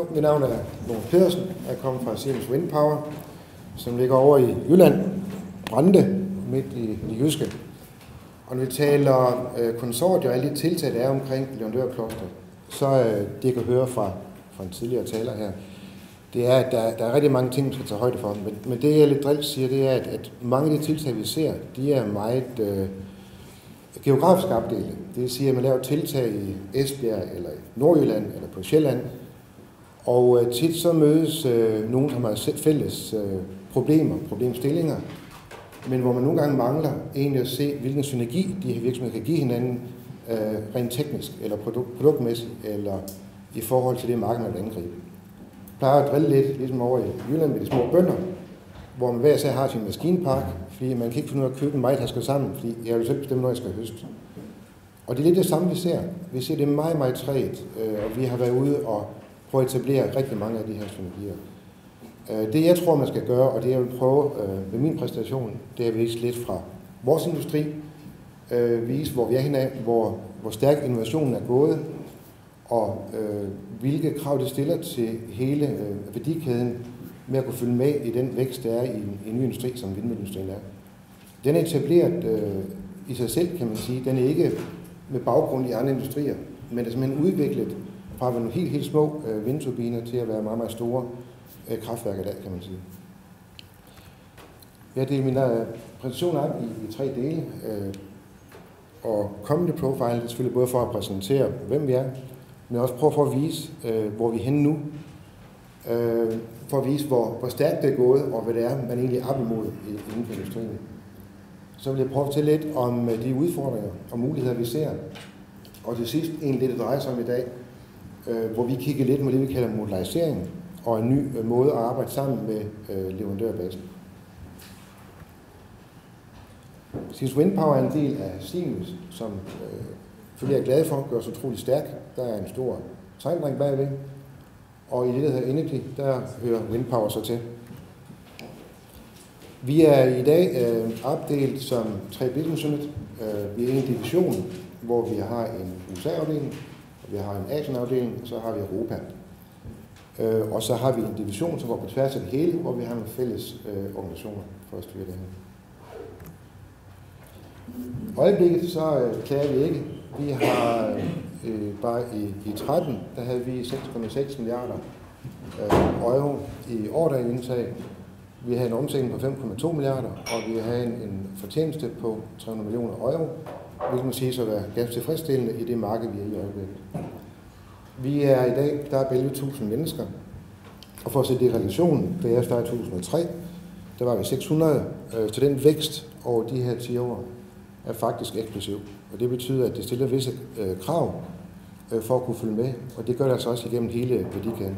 Mit navn er Mogens Pedersen. Jeg kommer fra Siemens Wind Power, som ligger over i Jylland, Brande, midt i det jyske. Og når vi taler konsortier og alle de tiltag, der er omkring leverandørkloster, så det kan høre fra en tidligere taler her, det er, at der er rigtig mange ting, vi skal tage højde for. Men det, jeg lidt drilsk siger, det er, at mange af de tiltag, vi ser, de er meget geografisk opdelte. Det vil sige, at man laver tiltag i Esbjerg, eller i Nordjylland, eller på Sjælland. Og tit så mødes nogen, som har fælles problemstillinger, men hvor man nogle gange mangler egentlig at se, hvilken synergi de her virksomheder kan give hinanden, rent teknisk, eller produktmæssigt, eller i forhold til det marked, man vil angribe. Jeg plejer at drille lidt, ligesom over i Jylland med de små bønder, hvor man hver sag har sin maskinpark, fordi man kan ikke finde ud af at købe en meget, der skal sammen, fordi jeg vil selv bestemme, når jeg skal høste. Og det er lidt det samme, vi ser. Vi ser det meget, meget trægt, og vi har været ude og prøve at etablere rigtig mange af de her synergier. Det, jeg tror, man skal gøre, og det, jeg vil prøve med min præstation, det er at vise lidt fra vores industri, vise, hvor vi er henne af, hvor stærk innovationen er gået, og hvilke krav det stiller til hele værdikæden med at kunne følge med i den vækst, der er i en ny industri, som vindmølleindustrien er. Den er etableret i sig selv, kan man sige. Den er ikke med baggrund i andre industrier, men er simpelthen udviklet fra at være nogle helt små vindturbiner til at være meget, meget store kraftværker der, kan man sige. Jeg deler min præsentation op i 3 dele. Og Company Profile, det er selvfølgelig både for at præsentere, hvem vi er, men også prøve for at vise, hvor vi er henne nu. For at vise, hvor stærkt det er gået, og hvad det er, man egentlig er op imod inden for industrien. Så vil jeg prøve at fortælle lidt om de udfordringer og muligheder, vi ser. Og til sidst egentlig det drejer sig om i dag, hvor vi kigger lidt på det, vi kalder modularisering, og en ny måde at arbejde sammen med leverandørbasen. Siemens Wind Power er en del af Siemens, som selvfølgelig er glad for, gør os utrolig stærk. Der er en stor tegndring bagved, og i det, der hedder Energy, der hører Wind Power så til. Vi er i dag opdelt som 3 business unit. Vi er en division, hvor vi har en USA-afdeling, vi har en Asien-afdeling, og så har vi Europa. Og så har vi en division, som går på tværs af det hele, hvor vi har nogle fælles organisationer for at styre det her. Øjeblikket så klager vi ikke. Vi har bare i 13, der havde vi 6,6 milliarder euro i ordreindtag. Vi havde en omsætning på 5,2 milliarder, og vi havde en fortjeneste på 300 millioner euro, hvilket må sige så være ganske tilfredsstillende i det marked, vi er i øjeblikket. Vi er i dag, der er 11.000 mennesker, og for at sætte det i relation, da jeg startede i 2003, der var vi 600, så den vækst over de her 10 år er faktisk eksplosiv. Og det betyder, at det stiller visse krav for at kunne følge med, og det gør det altså også igennem hele værdikæden.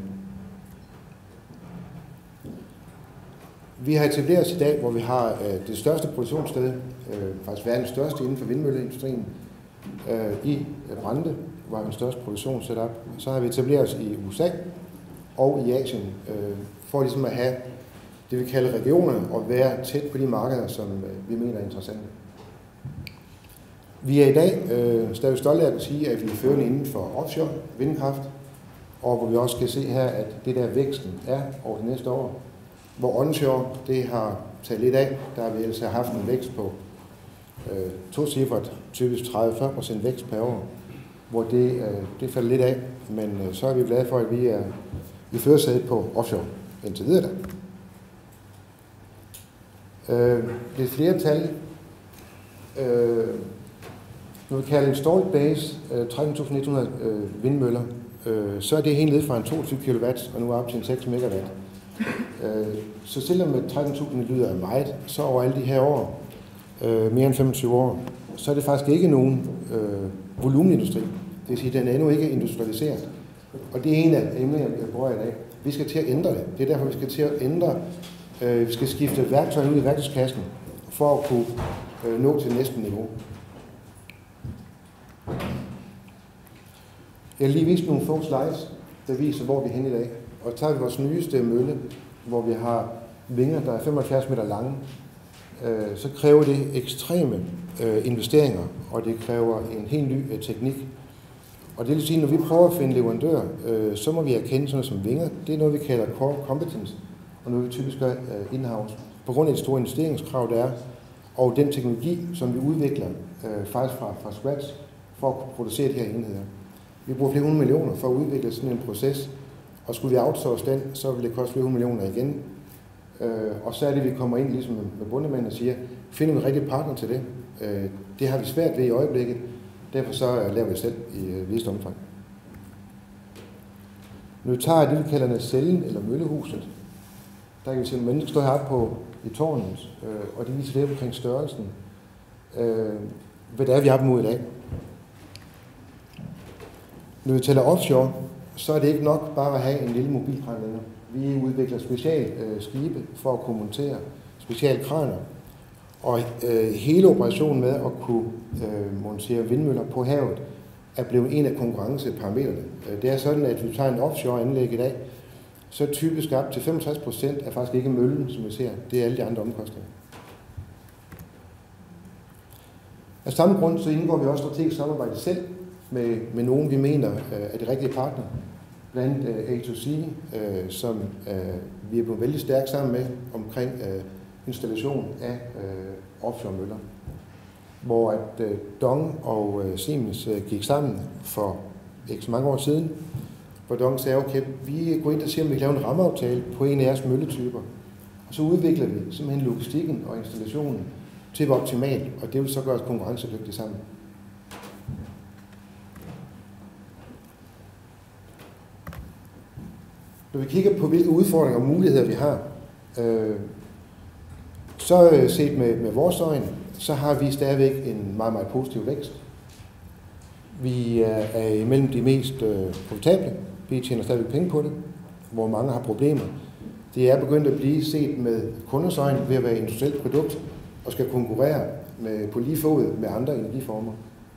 Vi har etableret os i dag, hvor vi har det største produktionssted, faktisk verdens største inden for vindmølleindustrien, i Brande, hvor vi har den største produktionssetup. Så har vi etableret os i USA og i Asien, for ligesom at have det, vi kalder regionerne, og være tæt på de markeder, som vi mener er interessante. Vi er i dag stadig stolte af at sige, at vi er førende inden for offshore vindkraft, og hvor vi også kan se her, at det der væksten er over de næste år, hvor onshore, det har taget lidt af. Der har vi ellers haft en vækst på 2-cifret, typisk 30-40% vækst per år, hvor det falder lidt af, men så er vi glade for, at vi er i førersædet på offshore indtil videre. Lidt flere tal. Når vi kalder installed base 13.100 vindmøller, så er det helt ned fra en 22 kW og nu op til en 6 MW. Så selvom 13.000 lyder af meget, så over alle de her år, mere end 25 år, så er det faktisk ikke nogen volumenindustri. Det vil sige, at den er endnu ikke industrialiseret. Og det er en af emnerne, jeg bruger i dag. Vi skal til at ændre det. Det er derfor, vi skal til at ændre. Vi skal skifte værktøjer ud i værktøjskassen for at kunne nå til næste niveau. Jeg har lige vist nogle få slides, der viser, hvor vi er henne i dag. Og så tager vi vores nyeste mølle, hvor vi har vinger, der er 75 meter lange. Så kræver det ekstreme investeringer, og det kræver en helt ny teknik. Og det vil sige, at når vi prøver at finde leverandører, så må vi erkende sådan noget som vinger. Det er noget, vi kalder core competence, og noget, vi typisk gør in-house. På grund af de store investeringskrav, der er, og den teknologi, som vi udvikler faktisk fra scratch, for at kunne producere de her enheder. Vi bruger flere 100 millioner for at udvikle sådan en proces, og skulle vi outsource den, så vil det koste flere 100 millioner igen. Og så er det, vi kommer ind ligesom med bundemænd og siger, finder vi en rigtig partner til det. Det har vi svært ved i øjeblikket, derfor så laver vi det selv i vist omfang. Når vi tager det, vi kalder nacellen eller møllehuset, der kan vi se, at mennesker står heroppe i tårnet, og det viser lidt omkring størrelsen. Hvad det er, vi har dem ud i dag. Når vi tæller offshore, så er det ikke nok bare at have en lille mobilkran længere. Vi udvikler skibe for at kunne montere specialkraner. Og hele operationen med at kunne montere vindmøller på havet er blevet en af konkurrenceparametrene. Det er sådan, at hvis vi tager en offshore-anlæg i dag, så er typisk op til 65% er faktisk ikke møllen, som vi ser. Det er alle de andre omkostninger. Af samme grund så indgår vi også strategisk samarbejde selv med nogen, vi mener er de rigtige partner. Blandt A2C, som vi er blevet vældig stærkt sammen med omkring installation af offshore-møller. Hvor at Dong og Siemens gik sammen for ikke så mange år siden, hvor Dong sagde, okay, vi går ind og siger, om vi kan lave en rammeaftale på en af jeres mølletyper. Og så udvikler vi simpelthen logistikken og installationen til at være optimalt, og det vil så gøre os konkurrencedygtige sammen. Når vi kigger på, hvilke udfordringer og muligheder vi har, så set med vores øjne, så har vi stadigvæk en meget, meget positiv vækst. Vi er imellem de mest profitable. Vi tjener stadigvæk penge på det, hvor mange har problemer. Det er begyndt at blive set med kunders øjne ved at være et industrielt produkt og skal konkurrere på lige fod med andre energiformer.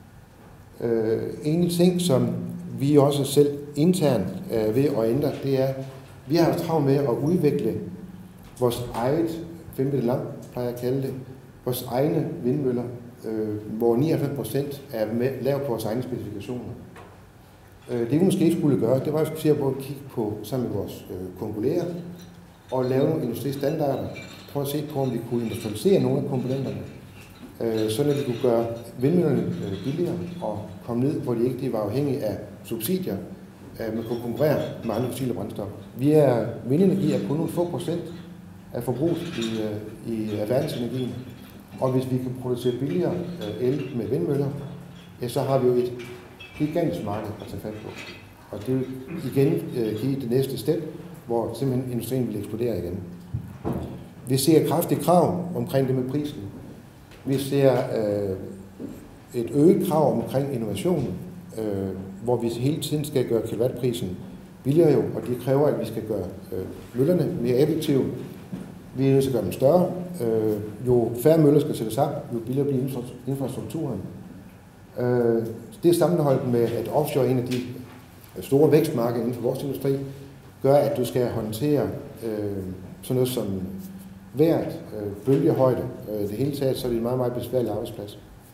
En ting, som vi også selv internt ved at ændre, det er, vi har haft travlt med at udvikle vores eget, 5 meter lang, plejer jeg at kalde det, vores egne vindmøller, hvor 99% er lavet på vores egne specifikationer. Det vi måske skulle gøre, det var at vi skulle at kigge på sammen med vores konkurrenter og lave nogle industristandarder. Prøve at se på, om vi kunne industrialisere nogle af komponenterne, så vi kunne gøre vindmøllerne billigere og komme ned, hvor de ikke var afhængige af subsidier, man kunne konkurrere med andre fossile brændstoffer. Vindenergi er kun nogle få procent af forbruget i verdensenergien, og hvis vi kan producere billigere el med vindmøller, ja, så har vi jo et gigantisk marked at tage fat på. Og det vil igen give det næste step, hvor simpelthen industrien vil eksplodere igen. Vi ser kraftige krav omkring det med prisen. Vi ser et øget krav omkring innovation, hvor vi hele tiden skal gøre kilowattprisen billigere jo, og det kræver, at vi skal gøre møllerne mere effektive. Vi er nødt til at gøre dem større. Jo færre møller skal sættes op, jo billigere bliver infrastrukturen. Det er sammenholdt med, at offshore er en af de store vækstmarkeder inden for vores industri, gør, at du skal håndtere sådan noget som vejret, bølgehøjde. Det hele taget, så er det en meget, meget besværlig arbejdsplads.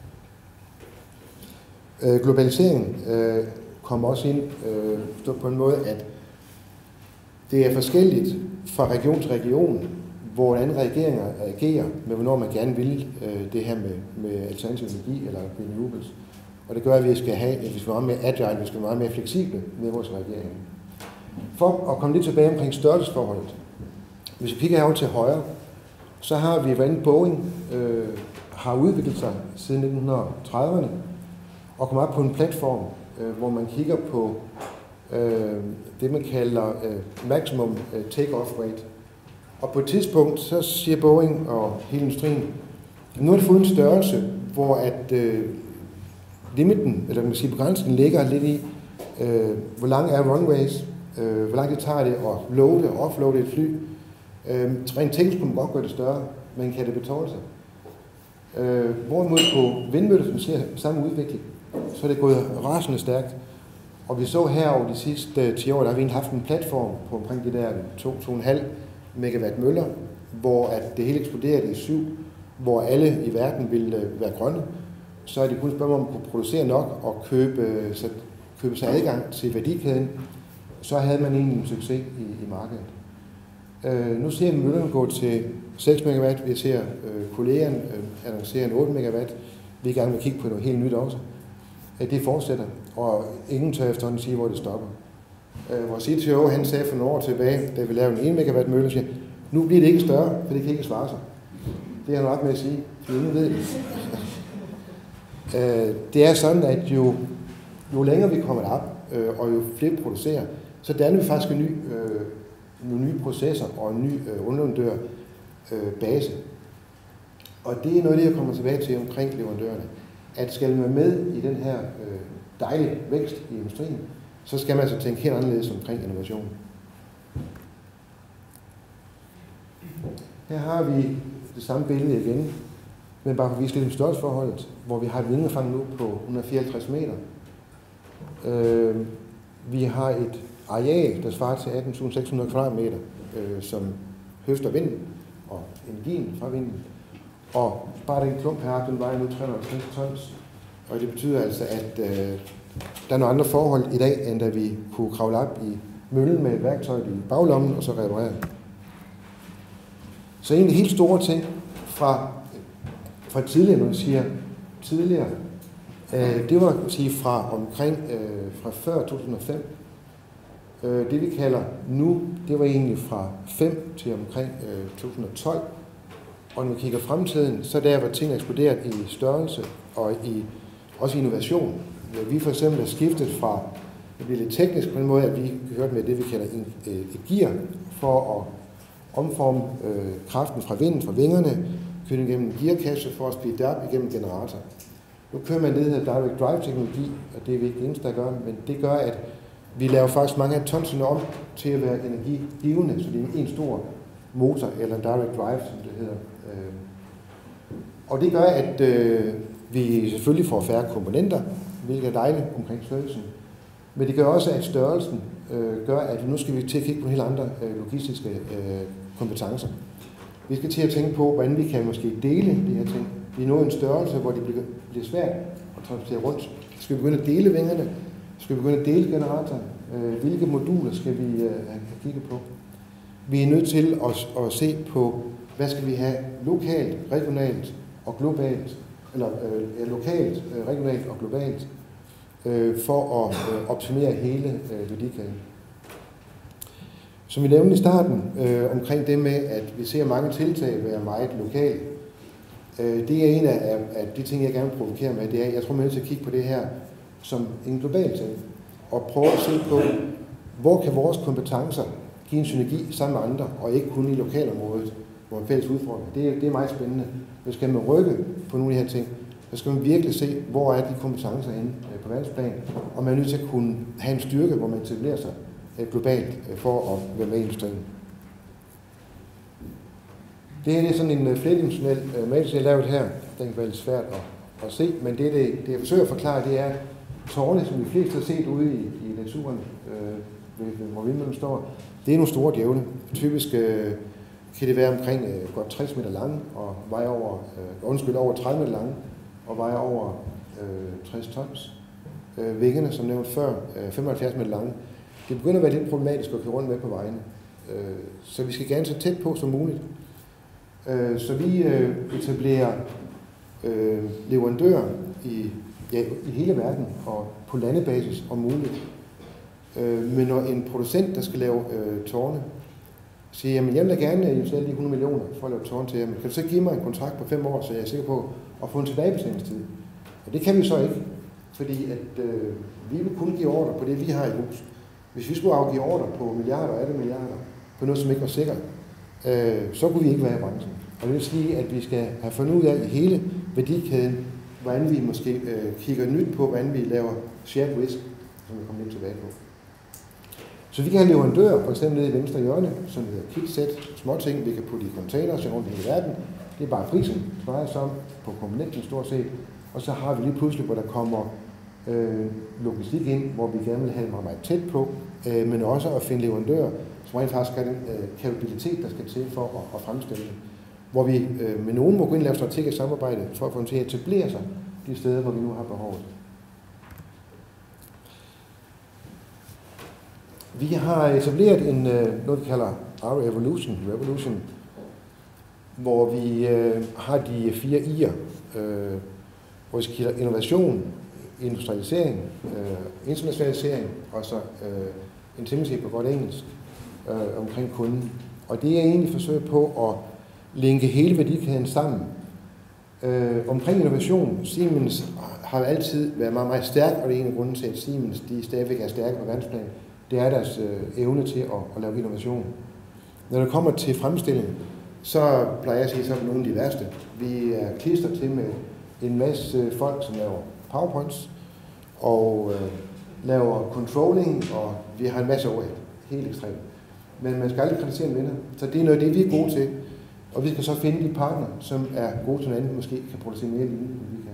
Globaliseringen kommer også ind på en måde, at det er forskelligt fra region til region, hvordan regeringer agerer med, hvornår man gerne vil det her med alternativ energi eller renewables. Og det gør, at vi skal være meget mere agile, vi skal være meget mere fleksible med vores regeringer. For at komme lidt tilbage omkring størrelsesforholdet. Hvis vi kigger herovre til højre, så har vi, hvordan Boeing har udviklet sig siden 1930'erne, og kommer op på en platform, hvor man kigger på det, man kalder maximum take-off rate. Og på et tidspunkt, så siger Boeing og hele industrien, nu har det fået en størrelse, hvor at limiten, eller man siger begrænsningen, ligger lidt i, hvor lang er runways, hvor lang det tager det at loade og offloade et fly. Rent teknisk kunne man godt gøre det større, men kan det betale sig? Hvorimod på vindmøller, som ser samme udvikling, så er det gået rasende stærkt. Og vi så her over de sidste 10 år, der har vi haft en platform på omkring de der 2,5 megawatt møller, hvor at det hele eksploderede i 7, hvor alle i verden ville være grønne. Så er det kun et spørgsmål om at kunne producere nok og købe købe sig adgang til værdikæden, så havde man egentlig en succes i markedet. Nu ser vi møllerne gå til 6 megawatt. Vi ser kollegerne annoncere en 8 megawatt. Vi er i gang med at kigge på noget helt nyt også. Det fortsætter, og ingen tør efterhånden sige, hvor det stopper. Vores CTO, han sagde for nogle år tilbage, da vi lavede en 1 megawatt mølle, siger, nu bliver det ikke større, for det kan ikke svare sig. Det er han ret med at sige, for ingen ved det. Det er sådan, at jo længere vi kommer op, og jo flere producerer, så danner vi faktisk nogle nye processer og en ny underleverandør base. Og det er noget, det jeg kommer tilbage til omkring leverandørerne. At skal man med i den her dejlige vækst i industrien, så skal man altså tænke helt anderledes omkring innovation. Her har vi det samme billede igen, men bare for at vise lidt om størrelsesforholdet, hvor vi har et vindefang nu på 154 meter. Vi har et areal, der svarer til 18.600 kvadratmeter, som høster vinden og energien fra vinden. Og bare den klump her, den vejer nu 350 tons. Og det betyder altså, at der er nogle andre forhold i dag, end da vi kunne kravle op i møllen med et værktøj i baglommen og så reparere. Så en af de helt store ting fra tidligere, når jeg siger tidligere, det var at sige fra omkring fra før 2005. Det vi kalder nu, det var egentlig fra 5 til omkring 2012. Og når vi kigger fremtiden, så er der, hvor ting er eksploderet i størrelse og også i innovation. Vi for eksempel er skiftet fra, det bliver lidt teknisk på den måde, at vi hørte med det, vi kalder et gear, for at omforme kraften fra vinden, fra vingerne, køre igennem en gearkasse for at speede op igennem generator. Nu kører man det, der hedder direct drive teknologi, og det er vi ikke det eneste, der gør, men det gør, at vi laver faktisk mange af tonserne om til at være energigivende, så det er en stor motor, eller en direct drive, som det hedder. Og det gør, at vi selvfølgelig får færre komponenter, hvilket er dejligt omkring servicen. Men det gør også, at størrelsen gør, at nu skal vi til at kigge på helt andre logistiske kompetencer. Vi skal til at tænke på, hvordan vi kan måske dele de her ting. Vi er nået en størrelse, hvor det bliver svært at transportere rundt. Skal vi begynde at dele vingerne? Skal vi begynde at dele generatoren? Hvilke moduler skal vi have kigget på? Vi er nødt til at se på, hvad skal vi have lokalt, regionalt og globalt, eller lokalt, regionalt og globalt, for at optimere hele værdikæden. Som vi nævnte i starten, omkring det med, at vi ser mange tiltag være meget lokale, det er en af de ting, jeg gerne vil provokere med, det er, jeg tror, man er nødt til at kigge på det her som en global ting, og prøve at se på, hvor kan vores kompetencer give en synergi sammen med andre, og ikke kun i lokalområdet, hvor en fælles udfordring. Det er meget spændende. Hvis skal man rykke på nogle af de her ting, så skal man virkelig se, hvor er de kompetencer henne på verdensplan, og man er nødt til at kunne have en styrke, hvor man etablerer sig globalt for at være med i industrien. Det her er sådan en flerdimensionel matrix, jeg har lavet her. Den kan være lidt svært at se, men det jeg forsøger at forklare, det er tårne, som de fleste har set ude i naturen, hvor vindmøllen står. Det er nogle store djævle. Typisk kan det være omkring godt 60 meter lange og veje over 30 meter lange og veje over 60 tons. Vingerne, som nævnt før, 75 meter lange. Det begynder at være lidt problematisk at køre rundt med på vejene. Så vi skal gerne så tæt på som muligt. Så vi etablerer leverandører i hele verden og på landebasis om muligt. Men når en producent, der skal lave tårne, siger, jamen jeg vil da gerne investere lige 100 millioner for at lave tårne til jer, men kan du så give mig en kontrakt på 5 år, så jeg er sikker på at få en tilbagebetalingstid? Og det kan vi så ikke, fordi at vi vil kun give ordre på det, vi har i hus. Hvis vi skulle afgive ordre på milliarder og 18 milliarder på noget, som ikke var sikkert, så kunne vi ikke være i branchen. Og det vil sige, at vi skal have fundet ud af i hele værdikæden, hvordan vi måske kigger nyt på, hvordan vi laver shared risk, som vi kommer lidt tilbage på. Så vi kan have leverandører, for eksempel nede i venstre hjørne, som hedder kitset, småting, vi kan putte i containers rundt i hele verden. Det er bare prisen, svarer som på komponenten stort set. Og så har vi lige pludselig, hvor der kommer logistik ind, hvor vi gerne vil have meget tæt på, men også at finde leverandører, som rent faktisk har den kapabilitet, der skal til for at fremstille det. Hvor vi med nogen må gå ind og lave strategisk samarbejde for at få dem til at etablere sig de steder, hvor vi nu har behovet. Vi har etableret noget, vi kalder Revolution, hvor vi har de 4 I'er, hvor vi skal kalde innovation, industrialisering, internationalisering og så intimacy på godt engelsk omkring kunden. Og det er egentlig forsøg på at linke hele værdikæden sammen. Omkring innovation, Siemens har altid været meget, meget stærk, og det er en af grunden til, at Siemens de stadigvæk er stærke på verdensplan. Det er deres evne til at lave innovation. Når det kommer til fremstilling, så plejer jeg at sige, så er det nogle af de værste. Vi er klistret til med en masse folk, som laver PowerPoints og laver controlling, og vi har en masse overhead. Helt ekstremt. Men man skal aldrig kritisere en vinder. Så det er noget af det, vi er gode til. Og vi skal så finde de partner, som er gode til noget andet, måske kan producere mere lignende, end vi kan.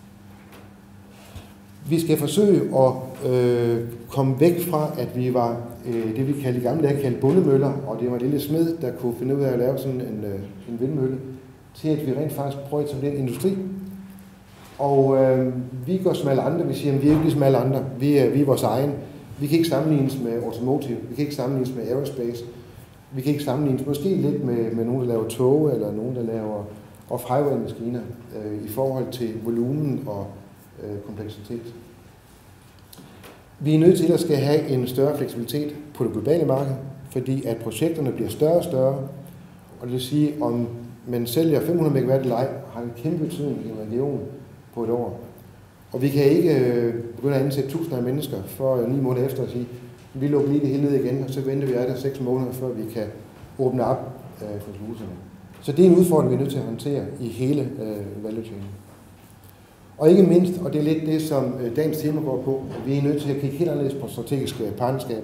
Vi skal forsøge at komme væk fra, at vi var det, vi kaldte i gamle dage, kaldt bondemøller, og det var en lille smed, der kunne finde ud af at lave sådan en vindmølle, til at vi rent faktisk prøver at etablere en industri. Og vi går som alle andre, vi siger, at vi er ikke ligesom alle andre, vi er vores egen. Vi kan ikke sammenlignes med automotive, vi kan ikke sammenlignes med aerospace, vi kan ikke sammenlignes måske lidt med nogen, der laver tog, eller nogen, der laver off-highway-maskiner i forhold til volumen og kompleksitet. Vi er nødt til at skal have en større fleksibilitet på det globale marked, fordi at projekterne bliver større og større, og det vil sige, om man sælger 500 MW eller ej, har en kæmpe betydning i en region på et år. Og vi kan ikke begynde at ansætte tusinder af mennesker for 9 måneder efter at sige, vi lukker lige det hele ned igen, og så venter vi der 6 måneder, før vi kan åbne op for sluserne. Så det er en udfordring, vi er nødt til at håndtere i hele value chain. Og ikke mindst, og det er lidt det, som dagens tema går på, at vi er nødt til at kigge helt anderledes på strategiske partnerskaber.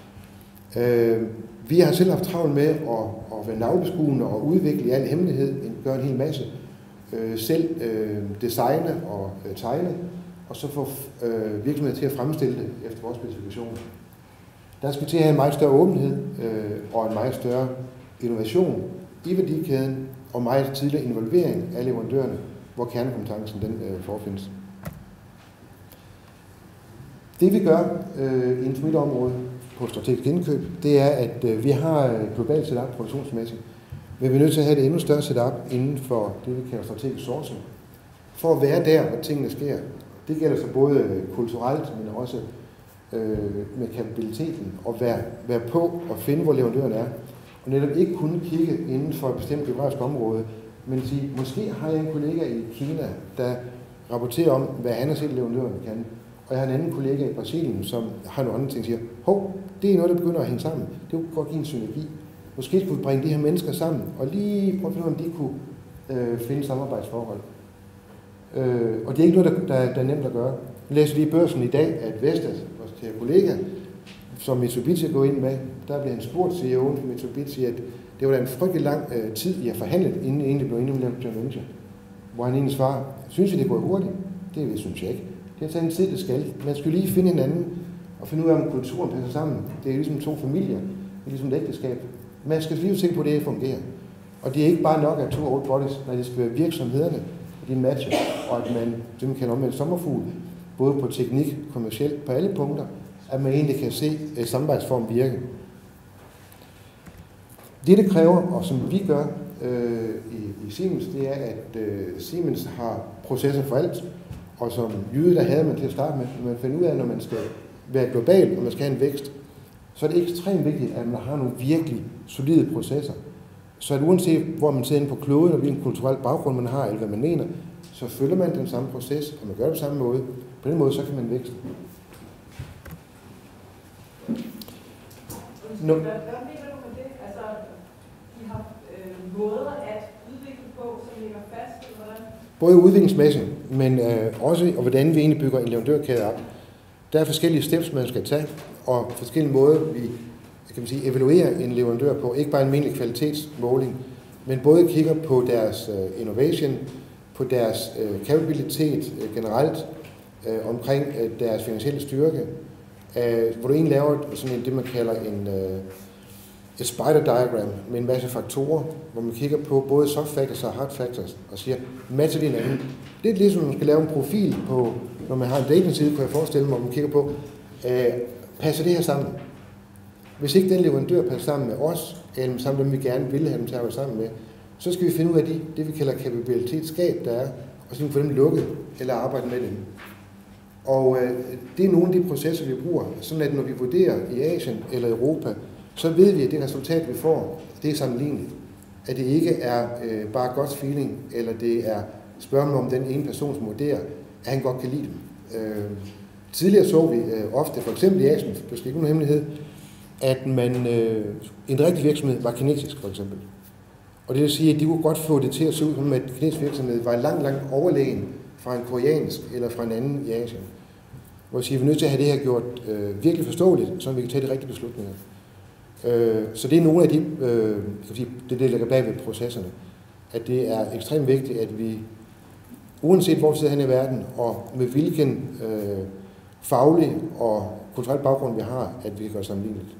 Vi har selv haft travlt med at være navlebeskuende og udvikle i al hemmelighed, gøre en hel masse, selv designe og tegne, og så få virksomheder til at fremstille det efter vores specifikationer. Der skal vi til at have en meget større åbenhed og en meget større innovation i værdikæden og meget tidligere involvering af leverandørerne, hvor kernekompetencen den forefindes. Det vi gør inden for mit område på strategisk indkøb, det er, at vi har et globalt setup produktionsmæssigt, men vi er nødt til at have et endnu større setup inden for det, vi kalder strategisk sourcing, for at være der, hvor tingene sker. Det gælder så både kulturelt, men også med kapabiliteten, og være på og finde, hvor leverandøren er. Og netop ikke kun kigge inden for et bestemt geografisk område, men sige, måske har jeg en kollega i Kina, der rapporterer om, hvad han har set leverandøren kan. Og jeg har en anden kollega i Brasilien, som har nogle andre ting, og siger, det er noget, der begynder at hænge sammen. Det kunne godt give en synergi. Måske skulle vi bringe de her mennesker sammen, og lige prøve at finde ud af, om de kunne finde samarbejdsforhold. Og det er ikke noget, der er nemt at gøre. Vi læser lige i børsen i dag, at Vestas, vores kære kollega, som Mitsubishi går ind med, der bliver han spurgt CEO'en for Mitsubishi, at det var da en frygtelig lang tid, I har forhandlet, inden I egentlig blev indvildet med joint venture. Hvor han egentlig svarer, synes I, det går hurtigt? Det synes jeg ikke. Det har taget en tid, det skal. Man skal lige finde hinanden og finde ud af, om kulturen passer sammen. Det er ligesom 2 familier, det er ligesom et ægteskab. Man skal lige tænke på, at det fungerer. Og det er ikke bare nok af 2 old bodies, når det skal være virksomhederne, de matcher, og at man det man kan omvende sommerfugl, både på teknik, kommercielt, på alle punkter, at man egentlig kan se samarbejdsform virke. Det kræver, og som vi gør i Siemens, det er, at Siemens har processer for alt, og som jyde, der havde man til at starte med, når man finder ud af, når man skal være global, og man skal have en vækst, så er det ekstremt vigtigt, at man har nogle virkelig solide processer. Så at uanset hvor man sidder inde på kloden, og hvilken kulturel baggrund man har, eller hvad man mener, så følger man den samme proces, og man gør det på samme måde. På den måde, så kan man vækste. Hvad mener du med det? Altså, de har måder at udvikle på, som ligger fast, eller hvordan? Både udviklingsmæssigt, men også og hvordan vi egentlig bygger en leverandørkæde op. Der er forskellige steps, man skal tage, og forskellige måder, vi kan man sige, evaluerer en leverandør på. Ikke bare en almindelig kvalitetsmåling, men både kigger på deres innovation, på deres kapabilitet generelt, omkring deres finansielle styrke, hvor du egentlig laver sådan det, man kalder et spider diagram med en masse faktorer, hvor man kigger på både soft factors og hard factors, og siger, matcher det hinanden. Det er ligesom, man skal lave en profil på, når man har en dating-side, kan jeg forestille mig, hvor man kigger på, passer det her sammen? Hvis ikke den leverandør passer sammen med os, eller sammen med dem, vi gerne vil have dem til at arbejde sammen med, så skal vi finde ud af det, vi kalder kapabilitetsgab, der er, og så kan vi få dem lukket, eller arbejde med dem. Og det er nogle af de processer, vi bruger, sådan at når vi vurderer i Asien eller Europa, så ved vi, at det resultat, vi får, det er sammenligneligt. At det ikke er bare godt feeling, eller det er spørgsmål om den ene person, som vurderer, at han godt kan lide dem. Tidligere så vi ofte, for eksempel i Asien, det er ikke nogen hemmelighed, at en rigtig virksomhed var kinesisk, for eksempel. Og det vil sige, at de kunne godt få det til at se ud som, at kinesisk virksomhed var langt overlegen fra en koreansk eller fra en anden i Asien. Hvor vi er nødt til at have det her gjort virkelig forståeligt, så vi kan tage de rigtige beslutninger. Så det er nogle af de, det ligger bag ved processerne, at det er ekstremt vigtigt, at vi, uanset hvor vi sidder hen i verden, og med hvilken faglig og kulturel baggrund vi har, at vi kan gøre sammenligneligt.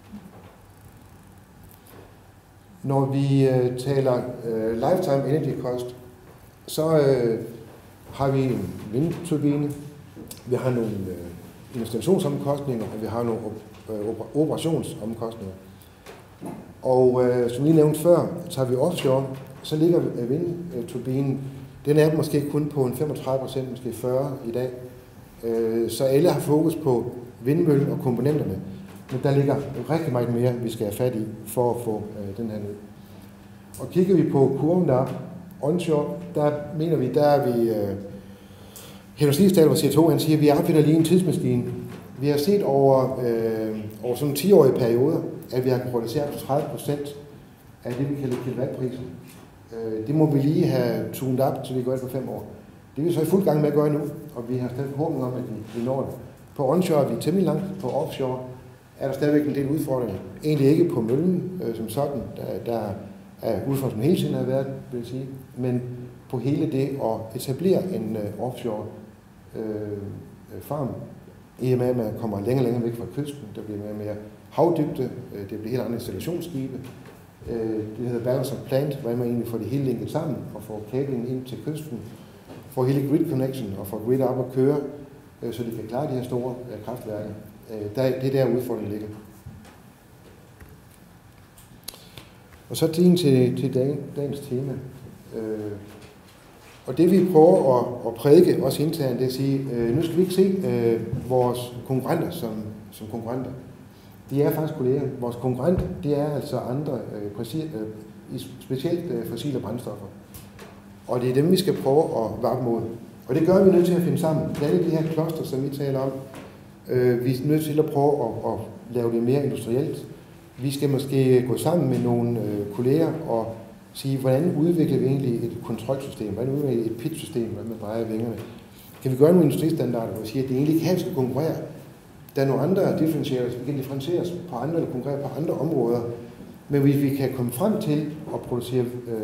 Når vi taler lifetime energy cost, så har vi en vindturbine, vi har nogle installationsomkostninger, og vi har nogle operationsomkostninger. Og som lige nævnte før, tager vi offshore, så ligger vindturbinen, den er måske kun på en 35%, måske 40% i dag. Så alle har fokus på vindmøllen og komponenterne, men der ligger rigtig meget mere, vi skal have fat i for at få den her ned. Og kigger vi på kurven der onshore, der mener vi, der er vi Henrik Sligsdal, hvor CO2, han siger, at vi opfinder lige en tidsmaskine. Vi har set over sådan 10-årige perioder, at vi har produceret 30% af det, vi kalder kilowattprisen. Det må vi lige have tunet op, så vi går ind på 5 år. Det er vi så i fuld gang med at gøre nu, og vi har stadig forhåbning om, at vi når det. På onshore er vi temmelig langt, på offshore er der stadigvæk en del udfordringer. Egentlig ikke på møllen som sådan, der er udfordringer hele tiden af verden, vil jeg sige, men på hele det at etablere en offshore farm, i og med, at man kommer længere væk fra kysten, der bliver mere havdybde, det bliver helt andre installationsskibe. Det hedder balance of plant, hvor man egentlig får det hele linket sammen og får kablingen ind til kysten, får hele grid connection og får grid op at køre, så de kan klare de her store kraftværker. Det er der udfordringen ligger. Og så til dagens tema. Og det vi prøver at prædike, også internt, det er at sige, nu skal vi ikke se vores konkurrenter som konkurrenter. De er faktisk kolleger. Vores konkurrent, det er altså andre, specielt fossile brændstoffer. Og det er dem, vi skal prøve at være mod. Og det gør vi nødt til at finde sammen. Det er de her kloster, som vi taler om. Vi er nødt til at prøve at lave det mere industrielt. Vi skal måske gå sammen med nogle kolleger og sige, hvordan udvikler vi egentlig et kontrolsystem? Hvordan udvikler vi et pit-system, hvordan man drejer vingerne? Kan vi gøre nogle industristandarder, hvor vi siger, at det egentlig kan skal konkurrere? Der er nogle andre differentiators, vi kan differentieres på andre eller konkurrere på andre områder. Men hvis vi kan komme frem til at producere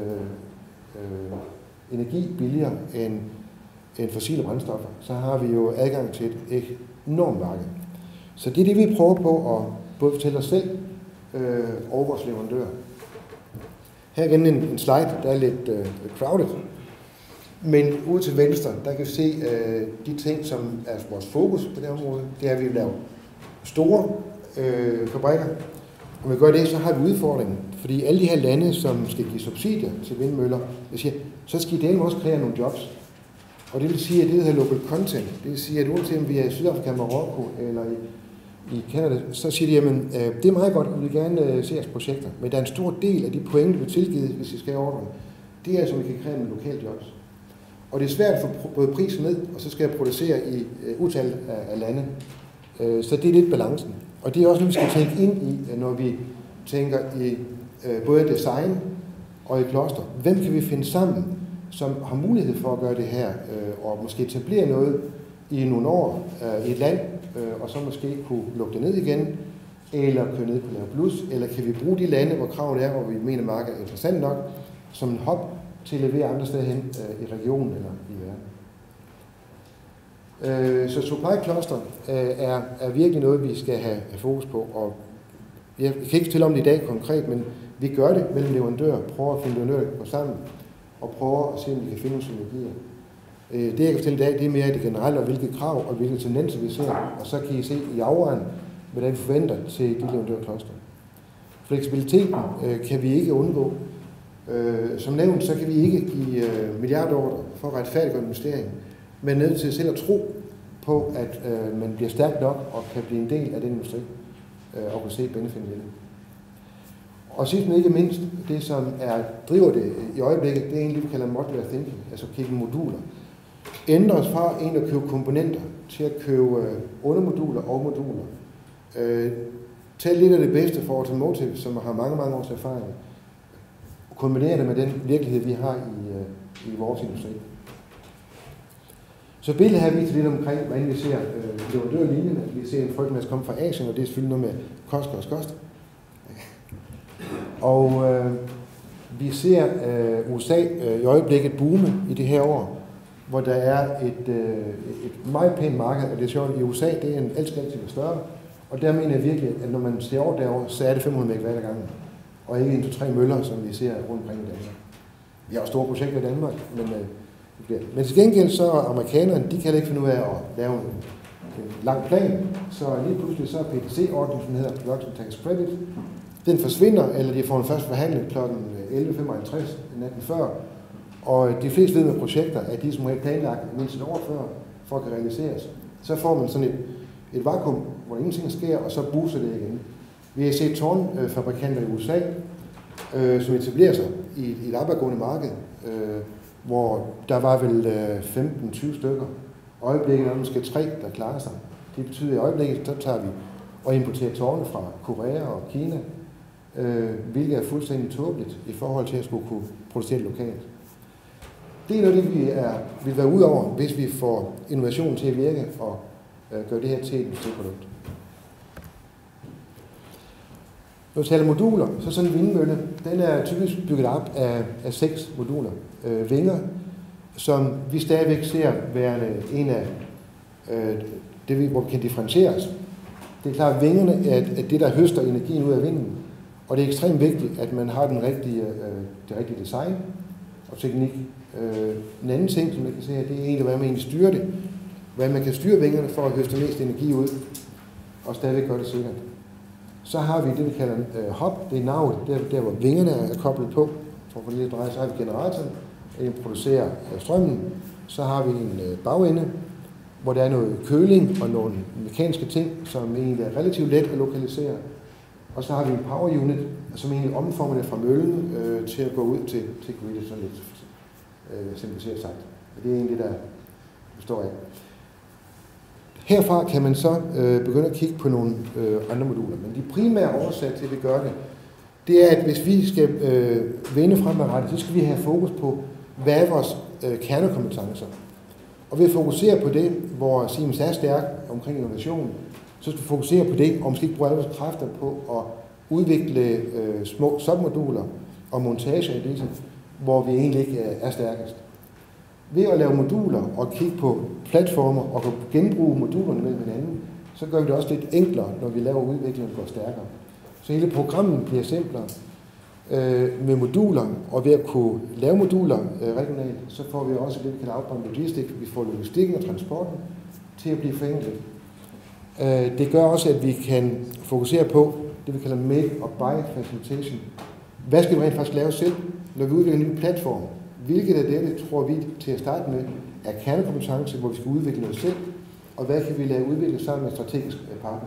energi billigere end fossile brændstoffer, så har vi jo adgang til et enormt marked. Så det er det, vi prøver på at både fortælle os selv og vores leverandører. Her igen en slide, der er lidt crowded. Men ude til venstre, der kan vi se de ting, som er vores fokus på det område. Det er, at vi laver store fabrikker. Og vi gør det, så har vi udfordringen. Fordi alle de her lande, som skal give subsidier til vindmøller, så skal de også kreere nogle jobs. Og det vil sige, at det hedder local content. Det vil sige, at uanset om vi er i Sydafrika, Marokko eller i Canada, så siger de, jamen, det er meget godt, og vi vil gerne se jeres projekter. Men der er en stor del af de pointe, vi tilgivet, hvis vi skal have ordren. Det er altså, vi kan kreere nogle lokale jobs. Og det er svært at få både prisen ned, og så skal jeg producere i utal af lande. Så det er lidt balancen. Og det er også noget, vi skal tænke ind i, når vi tænker i både design og i kloster. Hvem kan vi finde sammen, som har mulighed for at gøre det her, og måske etablere noget i nogle år i et land, og så måske kunne lukke det ned igen, eller køre ned på Lave Plus, eller kan vi bruge de lande, hvor kravet er, hvor vi mener, markedet er interessant nok, som en hop til at levere andre steder hen i regionen eller i verden. Så supply cluster er virkelig noget, vi skal have fokus på, og jeg kan ikke fortælle om det i dag konkret, men vi gør det mellem leverandører, prøver at finde leverandører på sammen, og prøver at se, om vi kan finde nogle synergier. Det jeg kan fortælle i dag, det er mere det generelle, og hvilke krav og hvilke tendenser vi ser, og så kan I se i afvejen, hvad vi forventer til de leverandørkloster. Fleksibiliteten kan vi ikke undgå. Som nævnt, så kan vi ikke give milliardordre for at retfærdiggøre investering, men er nødt til selv at tro på, at man bliver stærk nok og kan blive en del af den industri og kan se benefitten ved det. Og sidst men ikke mindst, det som driver det i øjeblikket, det er egentlig, vi kalder modular thinking, altså kigge moduler. Ændre os fra en at købe komponenter til at købe undermoduler og moduler. Tag lidt af det bedste for automotive, som har mange, mange års erfaring, og kombinere det med den virkelighed, vi har i vores industri. Så billedet her viser lidt omkring, hvordan vi ser leverandørlinjen. Vi ser en frygtelig masse komme fra Asien, og det er selvfølgelig noget med kost. Og vi ser USA i øjeblikket boome i det her år, hvor der er et meget pænt marked, og det er sjovt, i USA det er en altid større, og der mener jeg virkelig, at når man ser over derovre, så er det 500 MW ad gangen, og ikke 1-2-3 møller, som vi ser rundt omkring i Danmark. Vi har jo store projekter i Danmark, men til gengæld så amerikanerne, de kan ikke finde ud af at lave en lang plan, så lige pludselig så er PTC-ordningen, som hedder Production Tax Credit, den forsvinder, eller de får den først forhandlet kl. 11.55 natten før, og de fleste ved med projekter, at de som regel planlagt mindst et år før, for at kan realiseres. Så får man sådan et vakuum, hvor ingenting sker, og så booster det igen. Vi har set tårnfabrikanter i USA, som etablerer sig i et opadgående marked, hvor der var vel 15-20 stykker. Øjeblikket er der måske 3, der klarer sig. Det betyder, at i øjeblikket, så tager vi og importerer tårne fra Korea og Kina, hvilket er fuldstændig tåbeligt i forhold til at skulle kunne producere det lokalt. Det er noget, det vi vil være ude over, hvis vi får innovationen til at virke og gøre det her til et industriprodukt. Når vi taler moduler, så sådan en vindmølle, den er typisk bygget op af 6 moduler. Vinger, som vi stadigvæk ser værende en af det, hvor vi kan differentieres. Det er klart, at vingerne er det, der høster energien ud af vinden, og det er ekstremt vigtigt, at man har det rigtige design og teknik. En anden ting, som jeg kan se her, det er egentlig, hvordan man egentlig styrer det. Hvordan man kan styre vingerne for at høste mest energi ud, og stadigvæk gøre det sikkert. Så har vi det, vi kalder hop, det er navet, der hvor vingerne er koblet på, for at få det at dreje. Så har vi generatoren, der producerer strømmen. Så har vi en bagende, hvor der er noget køling og nogle mekaniske ting, som egentlig er relativt let at lokalisere. Og så har vi en power unit, som egentlig omformer det fra møllen til at gå ud til gridet, sådan lidt simplificeret sagt. Det er egentlig det, der består af. Herfra kan man så begynde at kigge på nogle andre moduler. Men de primære årsager til, at vi gør det, det er, at hvis vi skal vinde fremadrettet, så skal vi have fokus på, hvad er vores kernekompetencer. Og ved at fokusere på det, hvor Siemens er stærk omkring innovation, så skal vi fokusere på det, og måske ikke bruge alle vores kræfter på at udvikle små submoduler og montager i disse, hvor vi egentlig ikke er stærkest. Ved at lave moduler og kigge på platformer og genbruge modulerne mellem hinanden, så gør vi det også lidt enklere, når vi laver udviklingen går stærkere. Så hele programmet bliver simplere med moduler, og ved at kunne lave moduler regionalt, så får vi også det, vi kalder outbound logistics. Vi får logistikken og transporten til at blive forenklet. Det gør også, at vi kan fokusere på det, vi kalder make or buy facilitation. Hvad skal vi rent faktisk lave selv, når vi udvikler en ny platform? Hvilket af dette tror vi til at starte med er kernekompetence, hvor vi skal udvikle noget selv, og hvad kan vi lade udvikle sammen med strategisk partner?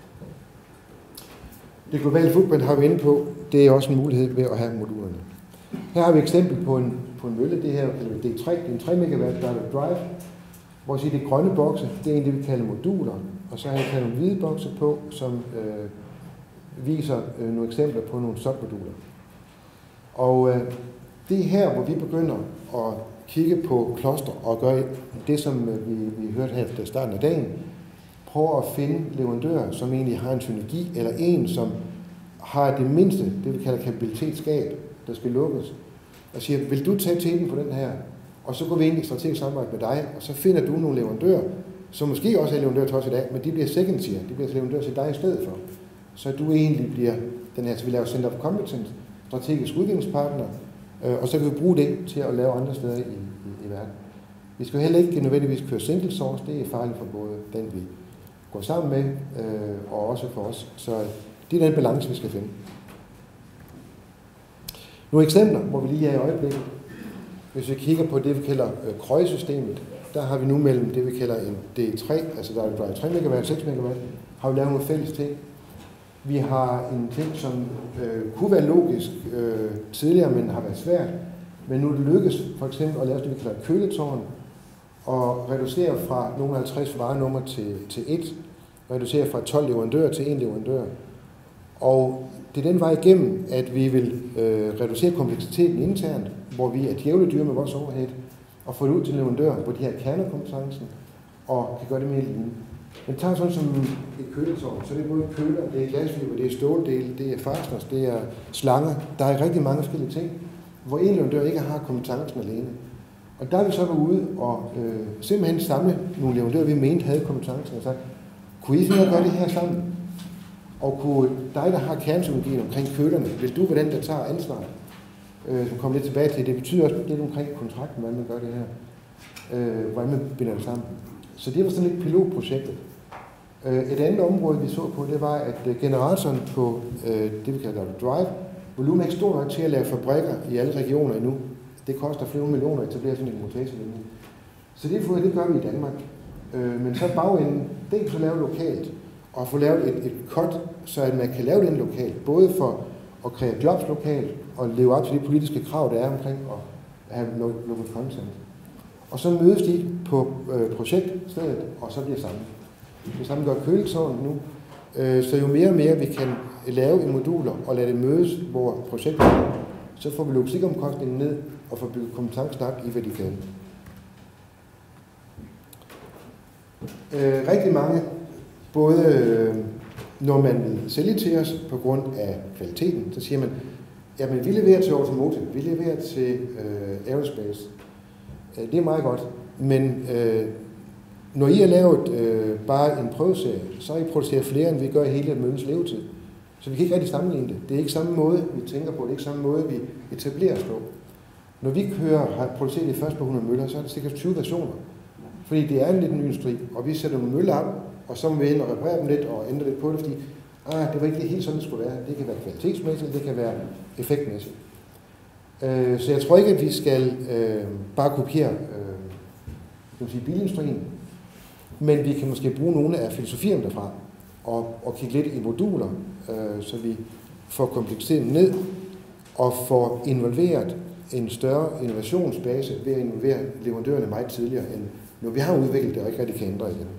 Det globale footprint har vi inde på, det er også en mulighed ved at have modulerne. Her har vi et eksempel på en mølle, det her kalder vi D3, det er en 3 MW direct drive, hvor vi siger, det grønne bokse, det er en det, vi kalder moduler, og så har jeg taget nogle hvide bokse på, som viser nogle eksempler på nogle submoduler. Og det er her, hvor vi begynder at kigge på kloster og gøre det, som vi hørte her til starten af dagen. Prøve at finde leverandører, som egentlig har en synergi, eller en, som har det mindste, det vi kalder kapabilitetsgab, der skal lukkes. Og siger, vil du tage teten på den her? Og så går vi ind i strategisk samarbejde med dig, og så finder du nogle leverandører, som måske også er leverandører til os i dag, men de bliver second tier, de bliver leverandører til dig i stedet for. Så du egentlig bliver den her, så vi laver Center of Competence, strategisk udviklingspartner, og så kan vi bruge det til at lave andre steder i verden. Vi skal heller ikke nødvendigvis køre single source, det er farligt for både den, vi går sammen med, og også for os. Så det er den balance, vi skal finde. Nogle eksempler, hvor vi lige er i øjeblikket. Hvis vi kigger på det, vi kalder krøjesystemet, der har vi nu mellem det, vi kalder en D3, altså der er 3 MW, 6 MW, har vi lavet nogle fælles ting. Vi har en ting, som kunne være logisk tidligere, men har været svært. Men nu er det lykkes for eksempel at lave det, vi kalder køletårn, og reducere fra nogle 50 varenummer til 1, reducere fra 12 leverandører til 1 leverandør. Og det er den vej igennem, at vi vil reducere kompleksiteten internt, hvor vi er djævledyr med vores overhead, og få det ud til leverandører, hvor de har kernekompetencen, og kan gøre det mere lignende. Men tager sådan som et køletårn, så det er både køler, det er glasfiber, det er ståldele, det er fasteners, det er slanger. Der er rigtig mange forskellige ting, hvor en leverandør ikke har kompetencen alene. Og der er vi så været ude og simpelthen samle nogle leverandører, vi mente havde kompetencen, og sagt, kunne I finde at gøre det her sammen? Og kunne dig, der har kerneteknologien omkring kølerne, vil du være den, der tager ansvaret? Som kommer lidt tilbage til, det betyder også lidt omkring kontrakten, hvordan man gør det her. Hvordan man binder det sammen. Så det var sådan et pilotprojekt. Et andet område, vi så på, det var, at generatoren på det, vi kalder Drive, volumen er ikke stor nok til at lave fabrikker i alle regioner endnu. Det koster flere millioner at etablere sådan en montagelinje. Så det gør vi i Danmark. Men så bagenden, det kan vi så lave lokalt, og få lavet et cut, så at man kan lave den lokalt, både for at kreere jobs lokalt, og leve op til de politiske krav, der er omkring at have local content. Og så mødes de på projektstedet, og så bliver sammen. Det samme gør køletårnet nu. Så jo mere og mere vi kan lave i moduler og lade det mødes, hvor projektet er, så får vi logistikomkostningen ned og får bygget kompetencen op i, hvad de kan. Rigtig mange, både når man vil sælge til os på grund af kvaliteten, så siger man, jamen vi leverer til automotive, vi leverer til aerospace. Det er meget godt, men når I har lavet bare en prøveserie, så har I produceret flere, end vi gør i hele møllens levetid. Så vi kan ikke rigtig sammenligne det. Det er ikke samme måde, vi tænker på, det er ikke samme måde, vi etablerer os på. Når vi har produceret det først på 100 møller, så er det sikkert 20 versioner. Fordi det er en lidt ny industri, og vi sætter nogle møller op, og så må vi ind og reparere dem lidt og ændre lidt på det, fordi det var ikke helt sådan, det skulle være. Det kan være kvalitetsmæssigt, det kan være effektmæssigt. Så jeg tror ikke, at vi skal bare kopiere bilindustrien, men vi kan måske bruge nogle af filosofierne derfra og kigge lidt i moduler, så vi får kompleksiteten ned og får involveret en større innovationsbase ved at involvere leverandørerne meget tidligere, end når vi har udviklet det og ikke rigtig kan ændre igen.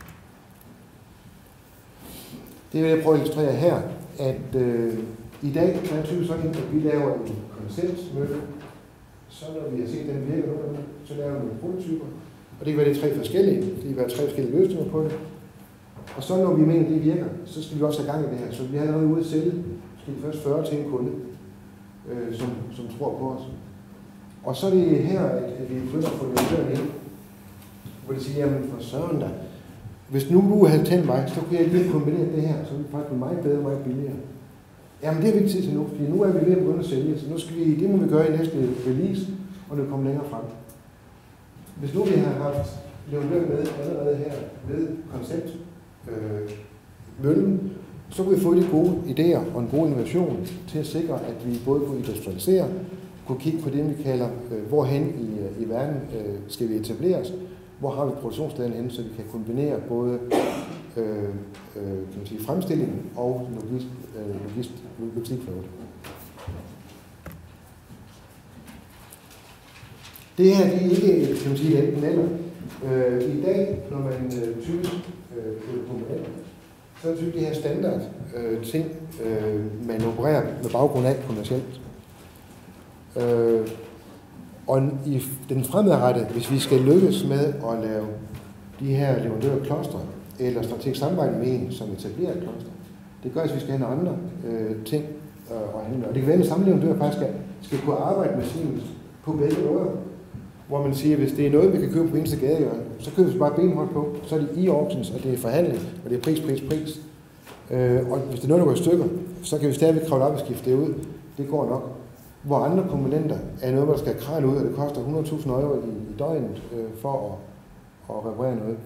Det vil jeg prøve at illustrere her, at i dag er det typisk sådan, at vi laver en konsensmølle. Så når vi har set, at den virker nu, så laver vi nogle prototyper. Og det kan være det 3 forskellige, det kan være 3 forskellige løsninger på det. Og så når vi mener, at det virker, så skal vi også have gang i det her. Så vi har allerede ude at sælge, skal vi først 40 til en kunde, som tror på os. Og så er det her, at vi begynder at få leverandøren ind, hvor de siger, jamen for søren da, hvis nu havde tændt mig, så kunne jeg lige kombinere det her, så ville det faktisk blive meget bedre og meget billigere. Jamen det er vi ikke tid til nu, fordi nu er vi ved at begynde at sælge, så nu skal vi, det må vi gøre i næste release, og det kommer længere frem. Hvis nu vi har haft leverandør med allerede her ved koncept møllen, så kunne vi få de gode idéer og en god innovation til at sikre, at vi både kunne industrialisere, kunne kigge på det, vi kalder, hvorhen i verden skal vi etableres, hvor har vi produktionsstederne henne, så vi kan kombinere både fremstillingen og logistikflåde. Det her det er ikke et enten eller. I dag, når man typisk komponenter, så er det typisk det her standard ting, man opererer med baggrund af kommercielt. Og i den fremadrettede, hvis vi skal lykkes med at lave de her leverandørkloster, eller strategisk samarbejde med en, som etablerer et kloster, det gør, at vi skal have nogle andre ting at handle. Og det kan være, at en samme leverandør faktisk skal kunne arbejde med Siemens på begge måder. Hvor man siger, at hvis det er noget, vi kan købe på eneste gadehjørne, så køber vi bare benhårdt på, så er det e-auctions, og det er forhandling, og det er pris. Og hvis det er noget, der går i stykker, så kan vi stadigvæk kravle op og skifte det ud. Det går nok. Hvor andre komponenter er noget, man skal kravle ud, og det koster 100.000 € i døgnet for at reparere noget.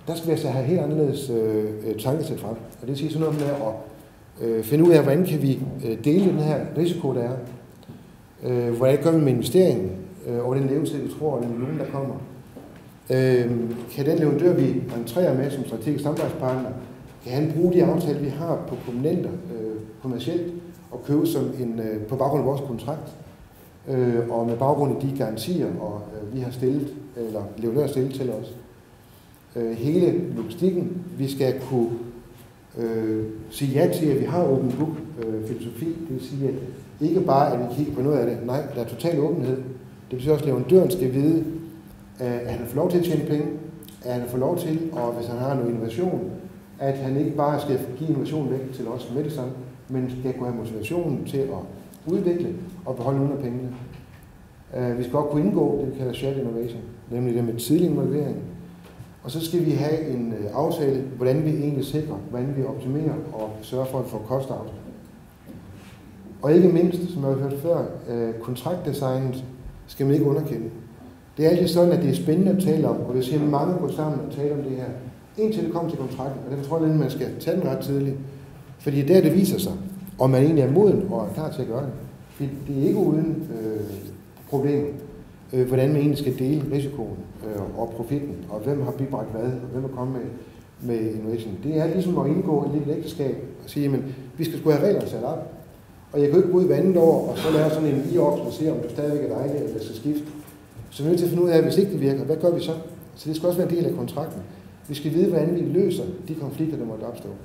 der skal vi altså have helt anderledes tankesæt frem. Og det siger sådan noget med at finde ud af, hvordan kan vi dele den her risiko, der er. Hvordan gør vi med investeringen over den levetid, vi tror, den million, der kommer. Kan den leverandør, vi entrerer med som strategisk samarbejdspartner, kan han bruge de aftaler, vi har på komponenter kommercielt, og købe som på baggrund af vores kontrakt, og med baggrund af de garantier, og vi har stillet, eller leverandør stillet til os. Hele logistikken, vi skal kunne sige ja til, at vi har open book filosofi, det vil sige, at ikke bare, at vi kigger på noget af det, nej, der er total åbenhed. Det betyder også, at leverandøren skal vide, at han får lov til at tjene penge, at han får lov til, og hvis han har noget innovation, at han ikke bare skal give innovation væk til os med det samme, men skal kunne have motivationen til at udvikle og beholde nogle af pengene. Vi skal godt kunne indgå det, vi kalder shared innovation, nemlig det med tidlig involvering. Og så skal vi have en aftale, hvordan vi egentlig sikrer, hvordan vi optimerer og sørger for at få kostaftale. Og ikke mindst, som jeg har hørt før, kontraktdesignet skal man ikke underkende. Det er altid sådan, at det er spændende at tale om, og det siger, at mange går sammen og taler om det her, indtil det kommer til kontrakten, og derfor tror jeg, at man skal tage den ret tidligt. Fordi der det viser sig, om man egentlig er moden og er klar til at gøre det. Fordi det er ikke uden problem, hvordan man egentlig skal dele risikoen og profitten, og hvem har bibragt hvad, og hvem er kommet med innovation. Det er ligesom at indgå et lille ægteskab og sige, at vi skal sgu have reglerne sat op, og jeg kan ikke gå ud hver andet år og så lave sådan en e-ops og se, om du stadigvæk er dejlig, eller skal skifte. Så vi er nødt til at finde ud af, hvis ikke det virker, hvad gør vi så? Så det skal også være en del af kontrakten. Vi skal vide, hvordan vi løser de konflikter, der måtte opstå.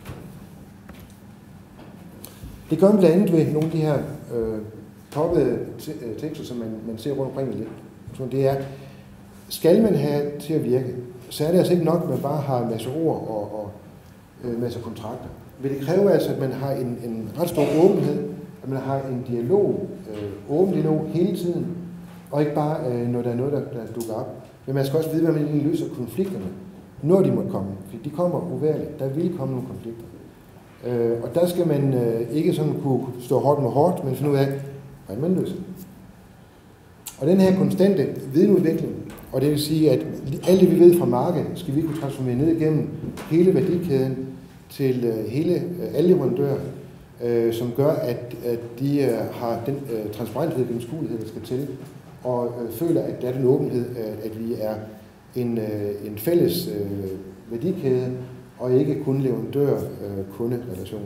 Det gør man blandt andet ved nogle af de her poppede tekster, som man ser rundt omkring lidt. Så det er, skal man have til at virke, så er det altså ikke nok, at man bare har en masse ord og en masse kontrakter. Men det kræver altså, at man har en ret stor åbenhed, at man har en dialog, åben dialog hele tiden, og ikke bare, når der er noget, der dukker op. Men man skal også vide, hvordan man egentlig løser konflikterne, når de måtte komme. For de kommer uværligt. Der vil komme nogle konflikter. Og der skal man ikke sådan kunne stå hårdt med hårdt, men finde ud af, hvordan man løser. Og den her konstante videnudvikling, og det vil sige, at alt det, vi ved fra markedet, skal vi kunne transformere ned igennem hele værdikæden til alle leverandører, som gør, at de har den transparenthed og gennemskuelighed, der skal til, og føler, at der er den åbenhed, at vi er en fælles værdikæde, og ikke kun leverandør-kunde-relation.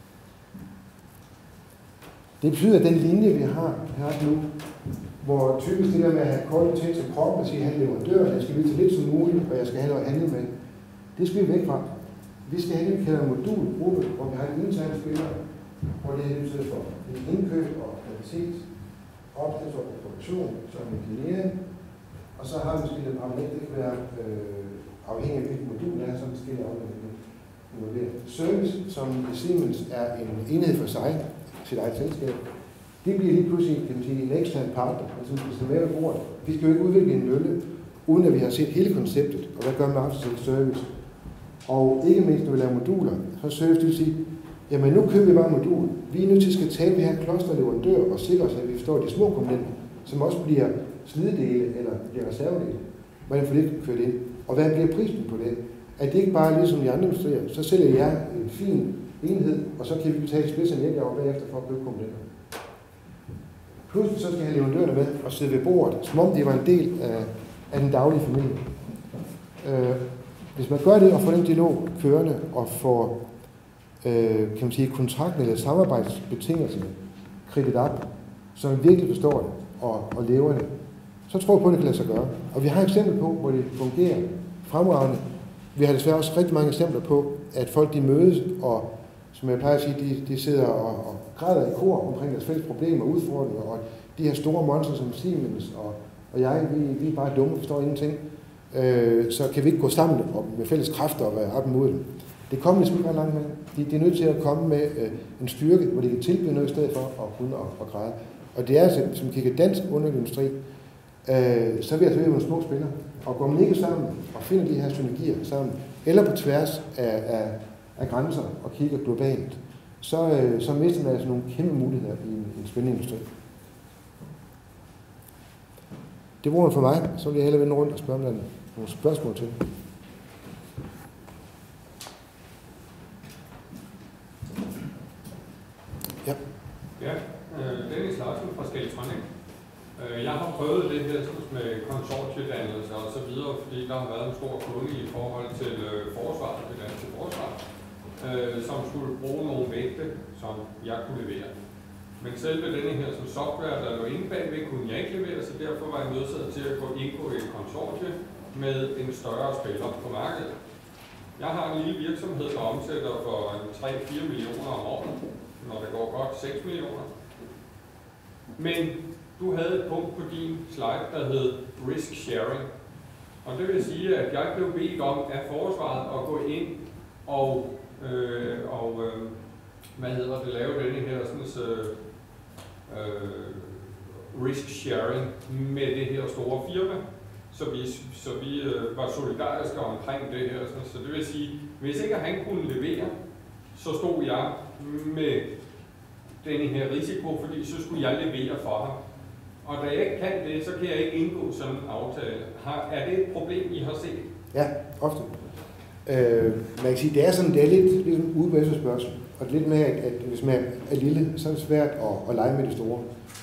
Det betyder, at den linje, vi har her nu, hvor typisk det der med at have kort tekst og kort, og sige, at han er leverandør, jeg skal vide så lidt som muligt, og jeg skal have noget at handle med, det skal vi væk fra. Vi skal have det, vi kalder modulgruppe, hvor vi har en intern spiller, hvor det er betyder for indkøb og kvalitet, opstilling og produktion, som en engineering, og så har vi måske et aflæg, det kan være afhængig af hvilket modul der er, så forskellige aflæg. Service, som i Siemens er en enhed for sig, sit eget selskab, det bliver lige pludselig, kan man sige, en ekstern partner, som skal stå med ved bordet. Vi skal jo ikke udvikle en mølle, uden at vi har set hele konceptet, og hvad gør man after service. Og ikke mindst, når vi laver moduler, så service, det vil sige, jamen nu køber vi bare modul. Vi er nødt til at skal tage det her klosterleverandør og sikre os, at vi forstår de små komponenter, som også bliver slidedele eller bliver reservedele. Hvordan får det kørt ind? Og hvad bliver prisen på det? At det ikke bare er ligesom de andre industrier, så sælger jeg en fin enhed, og så kan vi betale spidsen hjælp over bagefter for at købe komponenter. Pludselig så skal jeg have leverandørerne med og sidde ved bordet, som om det var en del af den daglige familie. Hvis man gør det og får den dialog kørende og får kan man sige, kontrakten eller samarbejdsbetingelserne kridtet op, så man virkelig forstår det og lever det, så tror jeg på, at det kan lade sig gøre. Og vi har eksempler på, hvor det fungerer fremragende. Vi har desværre også rigtig mange eksempler på, at folk de mødes, og som jeg plejer at sige, de sidder og græder i kor omkring deres fælles problemer og udfordringer, og de her store monster som Siemens og jeg, vi er bare dumme og forstår ingenting. Så kan vi ikke gå sammen og med fælles kræfter og være op imod dem. Det kommer ligesom ikke ret langt med. De er nødt til at komme med en styrke, hvor de kan tilbyde noget i stedet for at kunne og græde. Og det er altså, som kigger dansk underindustri, så er vi altså nogle små spillere. Og går man ikke sammen og finder de her synergier sammen, eller på tværs af grænser og kigger globalt, så mister man altså nogle kæmpe muligheder i en spændende industri. Det var det for mig. Så vil jeg hellere vende rundt og spørge om der nogle spørgsmål til. Ja. Ja, Dennis Larsen fra Skeltronic. Jeg har prøvet det her med konsortiedannelse og så videre, fordi der har været en stor kunde i forhold til forsvaret, det danske forsvar, som skulle bruge nogle vægte, som jeg kunne levere. Men selve denne her som software, der lå inde bagved, kunne jeg ikke levere, så derfor var jeg nødsaget til at indgå i et konsortie med en større spiller på markedet. Jeg har en lille virksomhed, der omsætter for 3-4 millioner om året, når det går godt 6 millioner. Men du havde et punkt på din slide, der hed risk sharing. Og det vil sige, at jeg blev bedt om af forsvaret at gå ind og lave denne her risk sharing med det her store firma, så vi var solidariske omkring det her. Så det vil sige, hvis ikke han kunne levere, så stod jeg med denne her risiko, fordi så skulle jeg levere for ham. Og da jeg ikke kan det, så kan jeg ikke indgå sådan en aftale. Er det et problem, I har set? Ja, ofte. Man kan sige, det er sådan, det er lidt ligesom udbredt spørgsmål. Og det er lidt med, at hvis man er lille, så er det svært at lege med det store.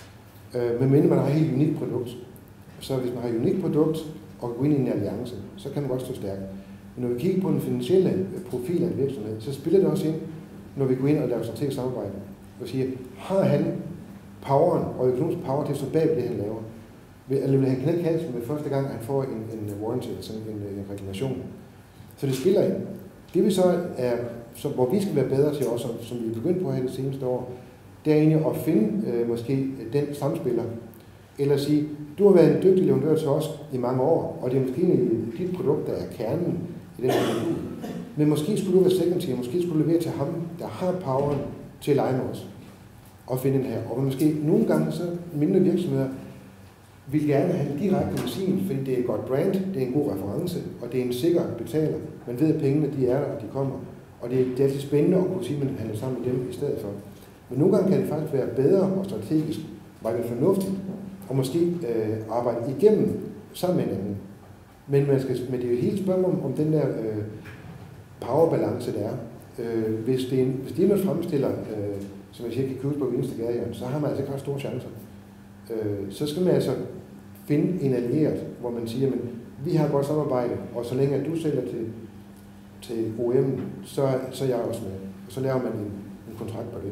Men man har et helt unikt produkt. Så hvis man har et unikt produkt og går ind i en alliance, så kan man godt stå stærkt. Men når vi kigger på den finansielle profil af en virksomhed, så spiller det også ind, når vi går ind og laver strategisk samarbejde. Og siger, har han poweren og økonomisk power til at stå bag det, han laver? Eller vil han knække halsen med første gang, han får en warranty, altså en reklamation? Så det spiller ind. Det vi så er, hvor vi skal være bedre til også, som vi er begyndt på her det seneste år, det er egentlig at finde måske den samspiller. Eller sige, du har været en dygtig leverandør til os i mange år, og det er måske dit produkt, der er kernen i den her. Men måske skulle du være second tier, måske skulle du levere til ham, der har poweren til at lege med os og finde den her. Og måske nogle gange så mindre virksomheder vil gerne have en direkte med sin, fordi det er et godt brand, det er en god reference, og det er en sikker betaler. Man ved, at pengene de er der, og de kommer. Og det er altid spændende at kunne sige, at man handler sammen med dem i stedet for. Men nogle gange kan det faktisk være bedre og strategisk, meget fornuftigt, og måske arbejde igennem sammen med hinanden. Men det er jo helt spørgsmål om den der powerbalance, der er. Hvis det man fremstiller, som jeg siger, kan købes på eneste gadehjørne, så har man altså ikke ret store chancer. Så skal man altså finde en allieret, hvor man siger, at vi har et godt samarbejde, og så længe du sælger til OEM, så er jeg også med. Og så laver man en kontrakt på det.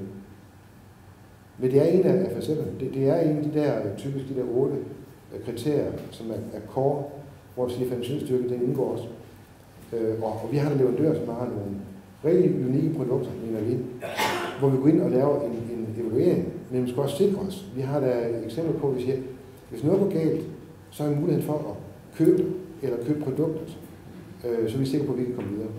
Men det er en af facetterne. Det er en af de der, typisk de der 8 kriterier, som er core, hvor vi siger, at finansieringsstyrke, den indgår også. Og vi har der leverandører, som har nogle rigtig unikke produkter, mener vi, hvor vi går ind og laver en evaluering, men vi skal også sikre os. Vi har der et eksempel på, at vi siger, hvis noget går galt, så er vi muligheden for at købe produktet, så vi er sikre på, at vi kan komme videre.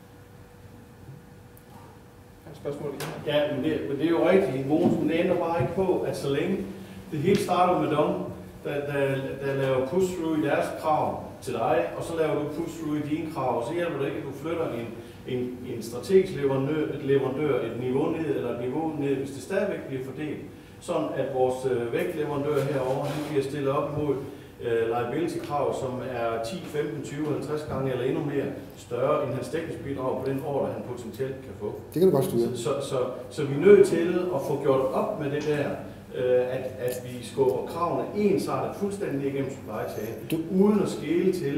Spørgsmål igen? Ja, men det er jo rigtigt, Mogens, men det ender bare ikke på, at så længe det hele starter med dem, der laver push-through i deres krav til dig, og så laver du push-through i dine krav, og så hjælper det ikke, at du flytter en strategisk leverandør et niveau ned, eller et niveau ned, hvis det stadigvæk bliver fordelt. Sådan at vores vægtleverandør herovre, han bliver stillet op mod liability-krav, som er 10, 15, 20, 50 gange eller endnu mere større end hans dækningsbidrag på den ordre, han potentielt kan få. Det kan du godt styre. Så vi er nødt til at få gjort op med det der, at vi skubber kravene ensartet fuldstændig igennem supply chain, uden at skele til,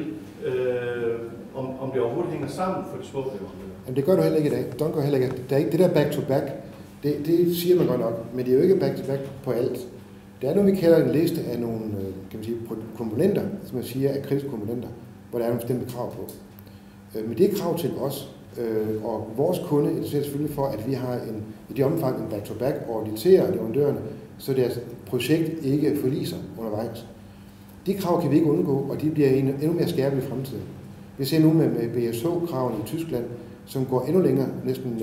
om det overhovedet hænger sammen for de små leverandører. Jamen det gør du heller ikke i dag. Det gør heller ikke. Der er ikke det der back-to-back. Det siger man godt nok, men det er jo ikke back-to-back på alt. Det er noget, vi kalder en liste af nogle kan man sige, komponenter, som man siger er kritiske komponenter, hvor der er nogle bestemte krav på. Men det er krav til os, og vores kunde interesserer selvfølgelig for, at vi har i det omfang en back-to-back og auditerer leverandørerne, så deres projekt ikke forliser undervejs. De krav kan vi ikke undgå, og de bliver endnu mere skærpet i fremtiden. Vi ser nu med BSH-kravene i Tyskland, som går endnu længere, næsten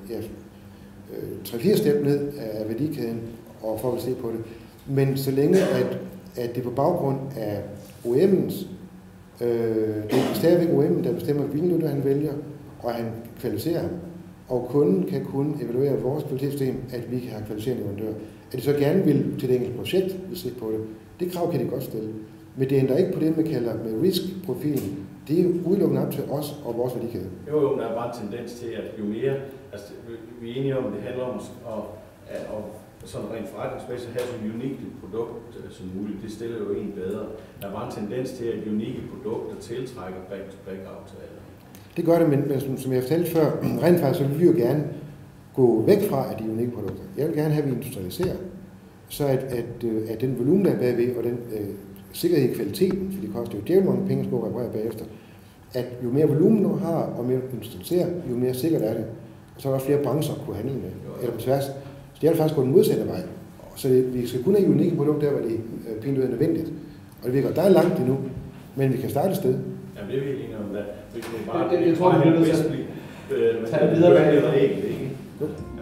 3-4 step ned af værdikæden, og for at se på det. Men så længe, at det på baggrund af OEM'ens, det er stadigvæk OEM'en, der bestemmer, hvilken nytte han vælger, og han kvalificerer ham, og kunden kan kun evaluere vores kvalitetssystem, at vi kan have kvalificerende leverandører. At de så gerne vil til det enkelte projekt, vil se på det, det krav kan de godt stille. Men det ændrer ikke på det, man kalder med risk-profilen. Det er udelukkende op til os og vores værdikæde. Jo, der er bare en tendens til, at jo mere, altså vi er enige om, det handler om og sådan rent forretningsmæssigt have så unikt et produkt som muligt. Det stiller jo en bedre. Der er bare en tendens til, at unikke produkter tiltrækker back-to-back-aftaler. Det gør det, men som jeg fortalte før, rent faktisk så vil vi jo gerne gå væk fra af de unikke produkter. Jeg vil gerne have, at vi industrialiserer, så at den volumen, der er bagved, og den sikkerhed i kvaliteten, for det koster jo djævligt mange penge at skulle reparere bagefter, at jo mere volumen du har, og mere du industrialiserer, jo mere sikkert er det. Og så er der også flere brancher at kunne handle med, eller på tværs. Så det er faktisk gået den modsatte vej. Så vi skal kun have unikke produkter, hvor det er pænt ud af nødvendigt. Og det virker, der er langt endnu, men vi kan starte et sted. Jamen det er vi ikke enige om, da. Jeg tror, vi bliver nødt til at tage det videre. Ikke?